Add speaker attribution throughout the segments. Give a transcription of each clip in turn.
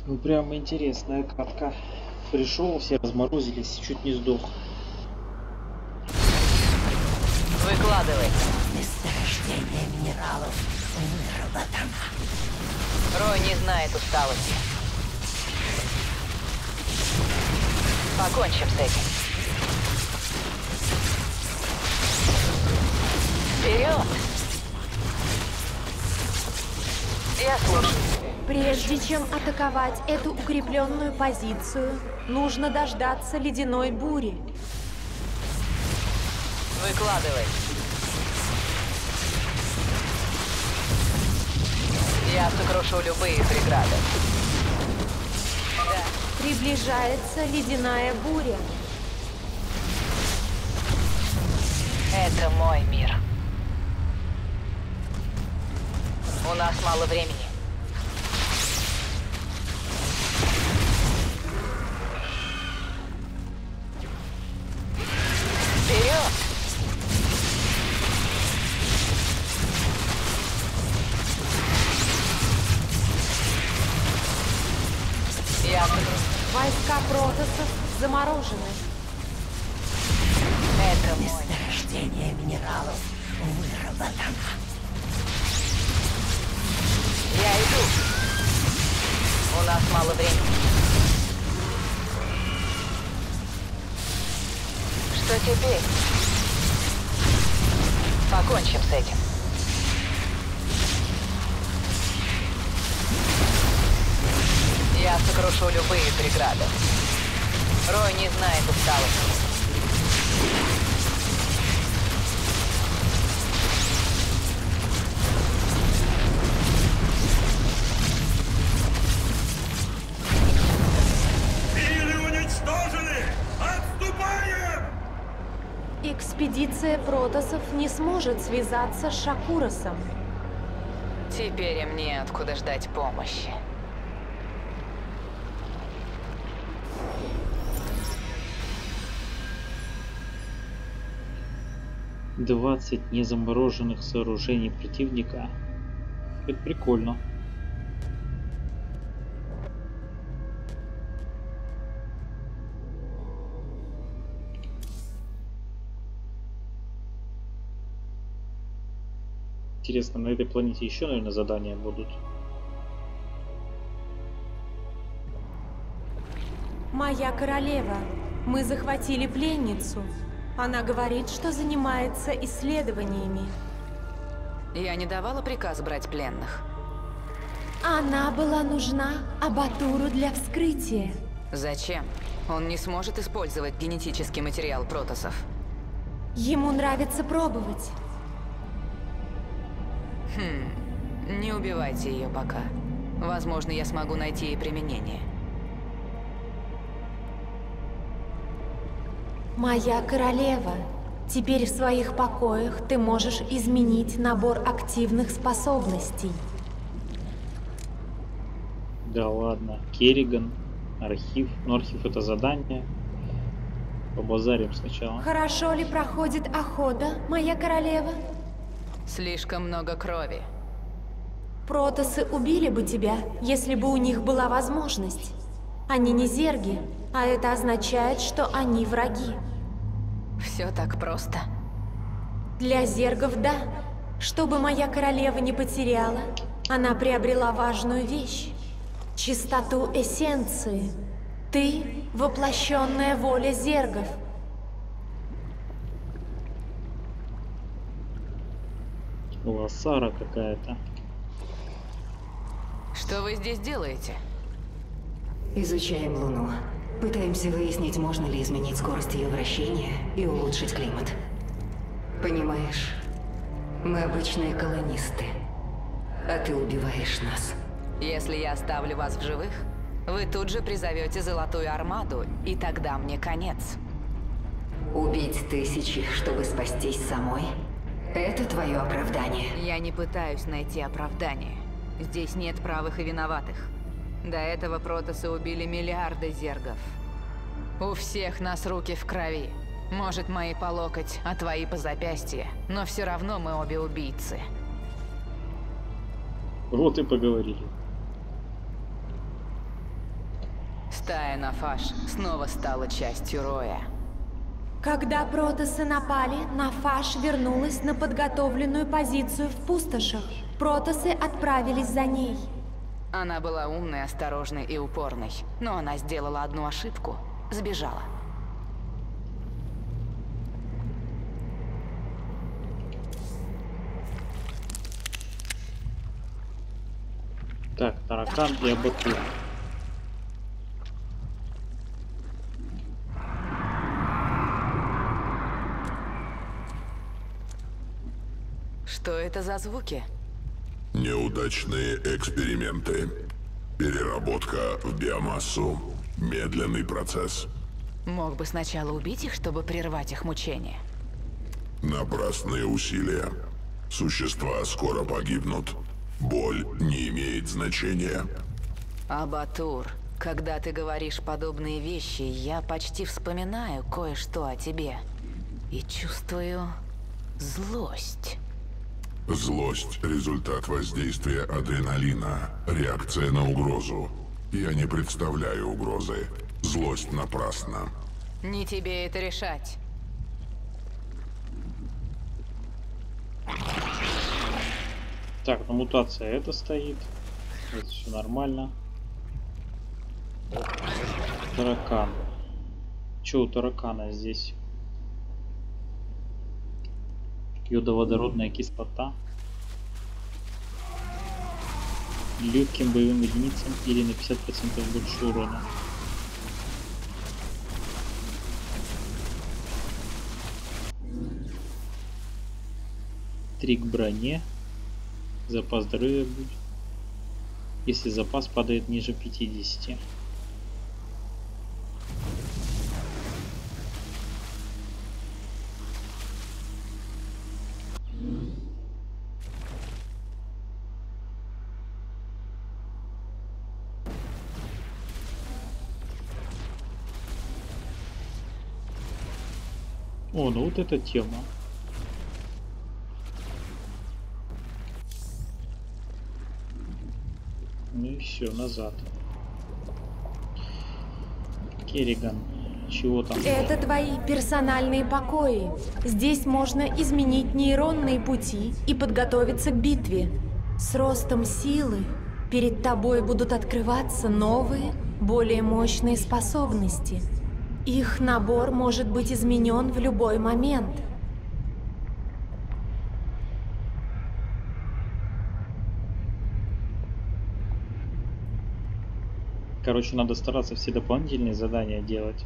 Speaker 1: Ну прям интересная катка. Пришел, все разморозились, чуть не сдох.
Speaker 2: Выкладывай.
Speaker 3: Месторождение минералов выработано.
Speaker 2: Рой не знает усталости. Покончим с этим. Вперед! Я слушаю.
Speaker 4: Прежде чем атаковать эту укрепленную позицию, нужно дождаться ледяной бури.
Speaker 2: Выкладывай. Я сокрушу любые преграды. Да.
Speaker 4: Приближается ледяная буря.
Speaker 2: Это мой мир. У нас мало времени. Вперед! Я
Speaker 4: Войска протоссов заморожены.
Speaker 2: Это мой.
Speaker 3: Месторождение минералов выработано.
Speaker 2: Я иду. У нас мало времени. Что теперь? Покончим с этим. Я сокрушу любые преграды. Рой не знает усталости.
Speaker 5: Силы уничтожены! Отступаем!
Speaker 4: Экспедиция протоссов не сможет связаться с Шакуросом.
Speaker 2: Теперь им неоткуда ждать помощи.
Speaker 1: — 20 незамороженных сооружений противника. Это прикольно. Интересно, на этой планете еще, наверное, задания будут.
Speaker 4: Моя королева, мы захватили пленницу. Она говорит, что занимается исследованиями.
Speaker 2: Я не давала приказ брать пленных.
Speaker 4: Она была нужна Абатуру для вскрытия.
Speaker 2: Зачем? Он не сможет использовать генетический материал протоссов.
Speaker 4: Ему нравится пробовать.
Speaker 2: Не убивайте ее пока. Возможно, я смогу найти ей применение.
Speaker 4: Моя королева, теперь в своих покоях ты можешь изменить набор активных способностей.
Speaker 1: Да ладно. Керриган, архив. Ну, архив — это задание. Побазарим сначала.
Speaker 4: Хорошо ли проходит охота, моя королева?
Speaker 2: Слишком много крови.
Speaker 4: Протоссы убили бы тебя, если бы у них была возможность. Они не зерги, а это означает, что они враги.
Speaker 2: Все так просто.
Speaker 4: Для зергов — да. Чтобы моя королева не потеряла, она приобрела важную вещь — чистоту эссенции. Ты — воплощенная воля зергов.
Speaker 1: Лосара какая-то.
Speaker 2: Что вы здесь делаете?
Speaker 3: Изучаем Луну. Пытаемся выяснить, можно ли изменить скорость ее вращения и улучшить климат. Понимаешь, мы обычные колонисты, а ты убиваешь нас.
Speaker 2: Если я оставлю вас в живых, вы тут же призовете Золотую Армаду, и тогда мне конец.
Speaker 3: Убить тысячи, чтобы спастись самой? Это твое оправдание.
Speaker 2: Я не пытаюсь найти оправдание. Здесь нет правых и виноватых. До этого протоссы убили миллиарды зергов. У всех нас руки в крови. Может, мои по локоть, а твои по запястье. Но все равно мы обе убийцы.
Speaker 1: Вот и поговорили.
Speaker 2: Стая Нафаш снова стала частью Роя.
Speaker 4: Когда протосы напали, Нафаш вернулась на подготовленную позицию в пустошах. Протосы отправились за ней.
Speaker 2: Она была умной, осторожной и упорной, но она сделала одну ошибку. Сбежала.
Speaker 1: Так, таракан и абатур.
Speaker 2: Что это за звуки?
Speaker 6: Неудачные эксперименты. Переработка в биомассу. Медленный процесс.
Speaker 2: Мог бы сначала убить их, чтобы прервать их мучения.
Speaker 6: Напрасные усилия. Существа скоро погибнут. Боль не имеет значения.
Speaker 2: Абатур, когда ты говоришь подобные вещи, я почти вспоминаю кое-что о тебе. И чувствую злость.
Speaker 6: Злость – результат воздействия адреналина. Реакция на угрозу. Я не представляю угрозы. Злость напрасна.
Speaker 2: Не тебе это решать.
Speaker 1: Так, ну мутация это стоит. Это все нормально. Таракан. Че у таракана здесь? Йодоводородная кислота. Легким боевым единицам или на 50% больше урона. Три к броне. Запас здоровья будет. Если запас падает ниже 50. О, ну вот эта тема. Ну и все, назад. Керриган, чего там?
Speaker 4: Это твои персональные покои. Здесь можно изменить нейронные пути и подготовиться к битве. С ростом силы перед тобой будут открываться новые, более мощные способности. Их набор может быть изменен в любой момент.
Speaker 1: Короче, надо стараться все дополнительные задания делать.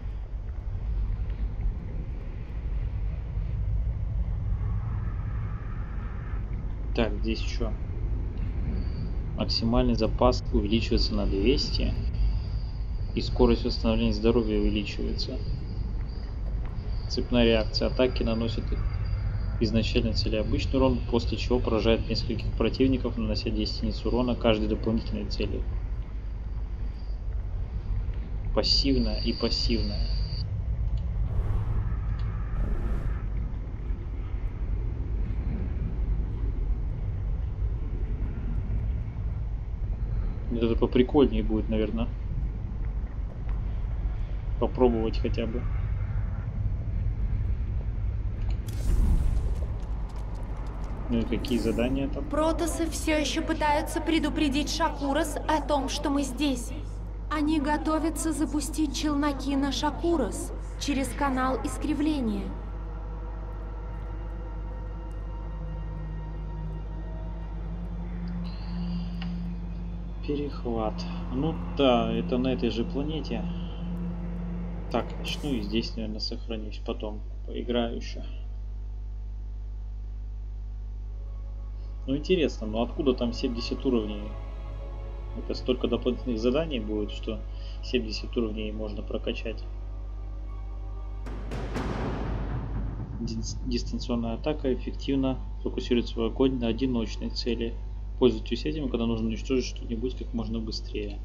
Speaker 1: Так, здесь что? Максимальный запас увеличивается на 200. И скорость восстановления здоровья увеличивается. Цепная реакция атаки наносит изначально цели обычный урон, после чего поражает нескольких противников, нанося 10 единиц урона каждой дополнительной цели. Пассивная и пассивная. Это поприкольнее будет, наверное. Попробовать хотя бы. Ну и какие задания там?
Speaker 4: Протосы все еще пытаются предупредить Шакурос о том, что мы здесь. Они готовятся запустить челноки на Шакурос через канал искривления.
Speaker 1: Перехват. Ну да, это на этой же планете. Так, начну и здесь, наверное, сохранюсь. Потом поиграю еще. Ну интересно, но откуда там 70 уровней? Это столько дополнительных заданий будет, что 70 уровней можно прокачать. Дистанционная атака эффективно фокусирует свой огонь на одиночной цели. Пользуйтесь этим, когда нужно уничтожить что-нибудь как можно быстрее.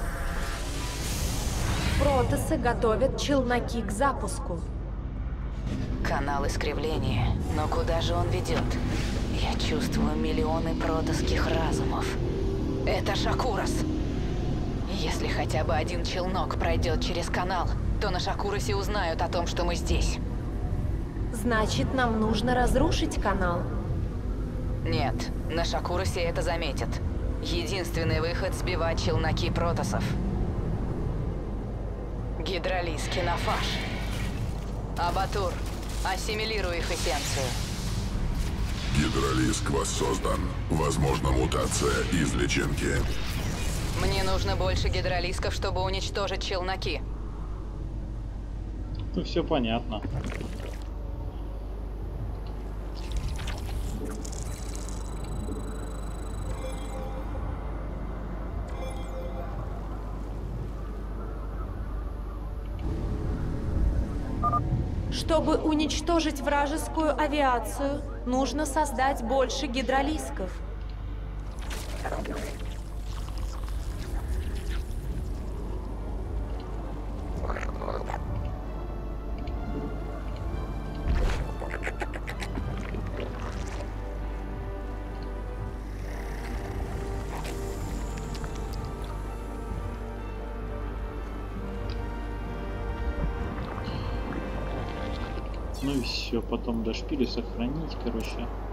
Speaker 4: Протосы готовят челноки к запуску.
Speaker 2: Канал искривления. Но куда же он ведет? Я чувствую миллионы протосских разумов. Это Шакурос. Если хотя бы один челнок пройдет через канал, то на Шакуросе узнают о том, что мы здесь.
Speaker 4: Значит, нам нужно разрушить канал.
Speaker 2: Нет, на Шакуросе это заметят. Единственный выход — сбивать челноки протоссов. Гидролиз, Кинофаш. Абатур, ассимилируй их эссенцию.
Speaker 6: Гидролиск воссоздан. Возможна мутация из личинки.
Speaker 2: Мне нужно больше гидролисков, чтобы уничтожить челноки.
Speaker 1: Ну, все понятно.
Speaker 4: Чтобы уничтожить вражескую авиацию, нужно создать больше гидролисков.
Speaker 1: Ну и все, потом до шпиля сохранить, короче.